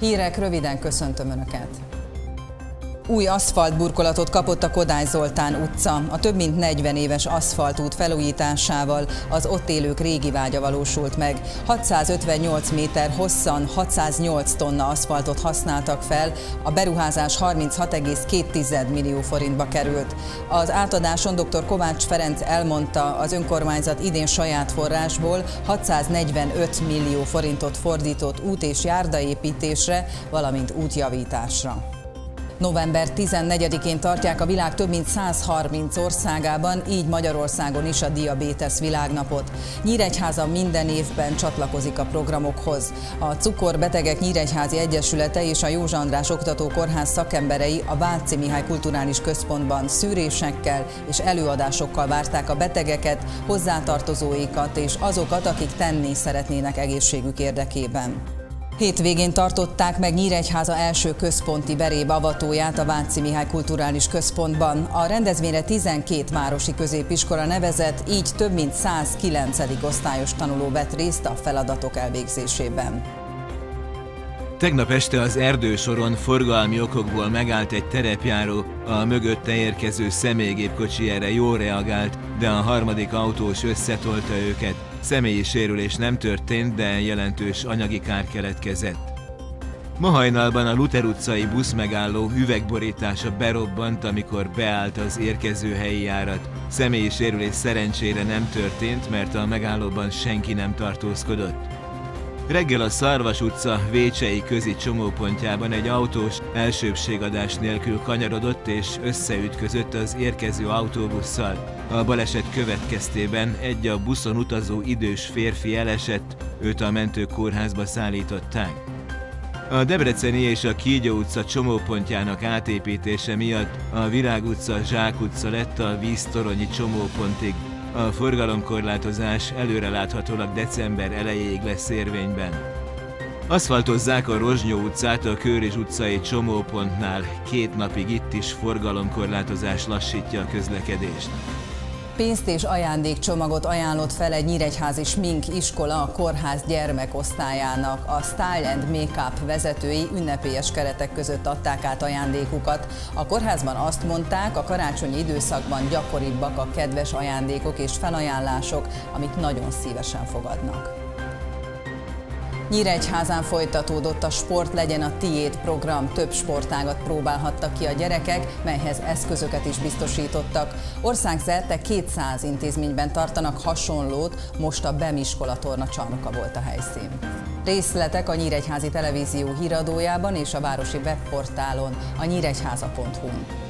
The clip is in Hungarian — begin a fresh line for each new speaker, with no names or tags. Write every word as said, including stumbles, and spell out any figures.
Hírek röviden, köszöntöm Önöket. Új aszfaltburkolatot kapott a Kodály Zoltán utca. A több mint negyven éves aszfaltút felújításával az ott élők régi vágya valósult meg. hatszázötvennyolc méter hosszan hatszáznyolc tonna aszfaltot használtak fel, a beruházás harminchat egész két millió forintba került. Az átadáson dr. Kovács Ferenc elmondta, az önkormányzat idén saját forrásból hatszáznegyvenöt millió forintot fordított út- és járdaépítésre, valamint útjavításra. november tizennegyedikén tartják a világ több mint százharminc országában, így Magyarországon is a diabétesz világnapot. Nyíregyháza minden évben csatlakozik a programokhoz. A Cukorbetegek Nyíregyházi Egyesülete és a József András Oktatókórház szakemberei a Váci Mihály Kulturális Központban szűrésekkel és előadásokkal várták a betegeket, hozzátartozóikat és azokat, akik tenni szeretnének egészségük érdekében. Hétvégén tartották meg Nyíregyháza első központi beréb-avatóját a Váci Mihály Kulturális Központban. A rendezvényre tizenkét városi középiskola nevezett, így több mint száz kilencedik osztályos tanuló vett részt a feladatok elvégzésében.
Tegnap este az Erdősoron forgalmi okokból megállt egy terepjáró, a mögötte érkező személygépkocsi erre jól reagált, de a harmadik autós összetolta őket. Személyi sérülés nem történt, de jelentős anyagi kár keletkezett. Ma hajnalban a Luther utcai buszmegálló üvegborítása berobbant, amikor beállt az érkező helyi járat. Személyi sérülés szerencsére nem történt, mert a megállóban senki nem tartózkodott. Reggel a Szarvas utca Vécsei közi csomópontjában egy autós elsőbbségadás nélkül kanyarodott és összeütközött az érkező autóbusszal. A baleset következtében egy a buszon utazó idős férfi elesett, őt a mentőkórházba szállították. A Debreceni és a Kígyó utca csomópontjának átépítése miatt a Virág utca, Zsák utca lett a víztoronyi csomópontig. A forgalomkorlátozás előreláthatólag december elejéig lesz érvényben. Aszfaltozzák a Rozsnyó utcát a Kőrizs utcai csomópontnál. Két napig itt is forgalomkorlátozás lassítja a közlekedést.
Pénzt és ajándékcsomagot ajánlott fel egy nyíregyházi smink iskola a kórház gyermekosztályának. A Style and Makeup vezetői ünnepélyes keretek között adták át ajándékukat. A kórházban azt mondták, a karácsonyi időszakban gyakoribbak a kedves ajándékok és felajánlások, amit nagyon szívesen fogadnak. Nyíregyházán folytatódott a Sport legyen a tiéd program. Több sportágat próbálhattak ki a gyerekek, melyhez eszközöket is biztosítottak. Országszerte kétszáz intézményben tartanak hasonlót, most a BEM iskola tornacsarnoka volt a helyszín. Részletek a Nyíregyházi Televízió híradójában és a városi webportálon, a nyíregyháza pont hu-n.